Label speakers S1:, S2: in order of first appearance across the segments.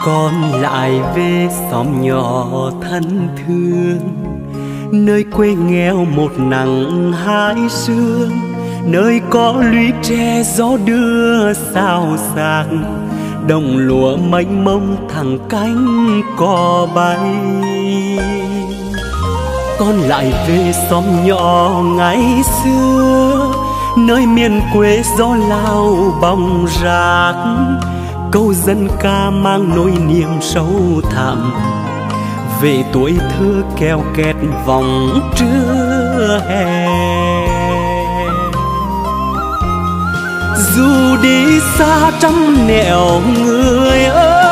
S1: Con lại về xóm nhỏ thân thương, nơi quê nghèo một nắng hai sương, nơi có lũy tre gió đưa sao xạc, đồng lúa mênh mông thẳng cánh cò bay. Con lại về xóm nhỏ ngày xưa, nơi miền quê gió lao bóng rạc, câu dân ca mang nỗi niềm sâu thẳm về tuổi thơ keo kẹt vòng trưa hè. Dù đi xa trăm nẻo người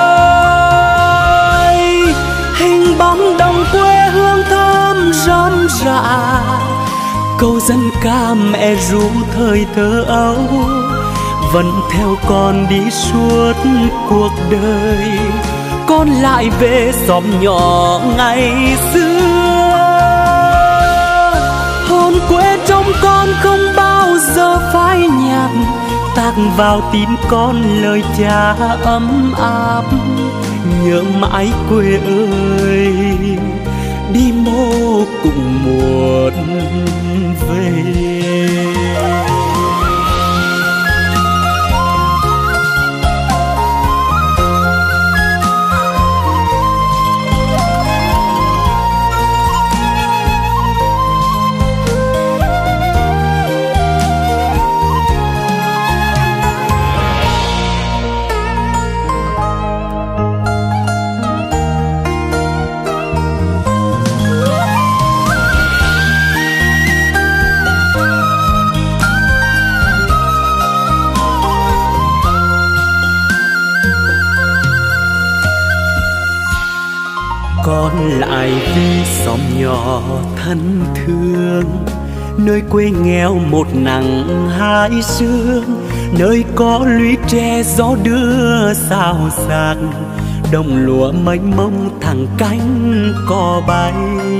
S1: ơi, hình bóng đồng quê hương thơm rơm rạ, câu dân ca mẹ ru thời thơ ấu vẫn theo con đi suốt cuộc đời. Con lại về xóm nhỏ ngày xưa, hồn quê trong con không bao giờ phai nhạt, tạc vào tim con lời cha ấm áp. Nhớ mãi quê ơi, đi mô cũng muốn về. Con lại về xóm nhỏ thân thương, nơi quê nghèo một nắng hai sương, nơi có lũy tre gió đưa sao xạc, đồng lúa mênh mông thẳng cánh cò bay.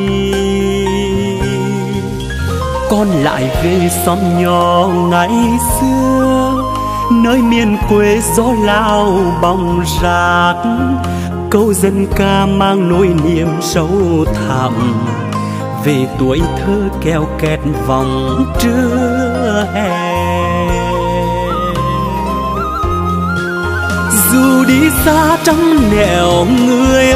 S1: Con lại về xóm nhỏ ngày xưa, nơi miền quê gió lao bóng rạc, câu dân ca mang nỗi niềm sâu thẳm về tuổi thơ keo kẹt vòng trưa hè. Dù đi xa trăm nẻo người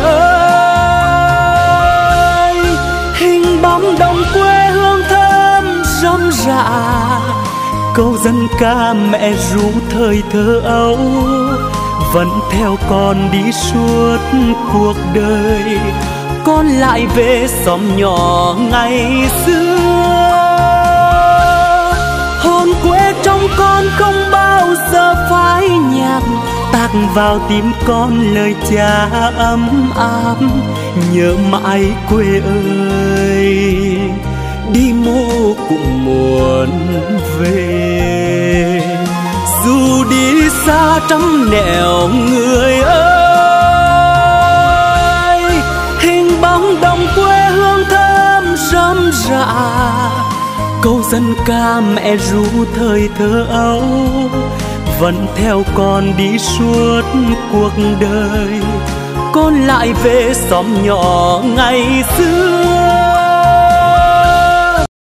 S1: ơi, hình bóng đồng quê hương thơm rơm rạ, câu dân ca mẹ ru thời thơ ấu vẫn theo con đi suốt cuộc đời. Con lại về xóm nhỏ ngày xưa, hồn quê trong con không bao giờ phai nhạt, tạc vào tim con lời cha ấm áp. Nhớ mãi quê ơi, đi mô cũng muốn về. Dù đi xa trăm nẻo người ơi, hình bóng đồng quê hương thơm rơm rạ, câu dân ca mẹ ru thời thơ ấu vẫn theo con đi suốt cuộc đời. Con lại về xóm nhỏ ngày xưa,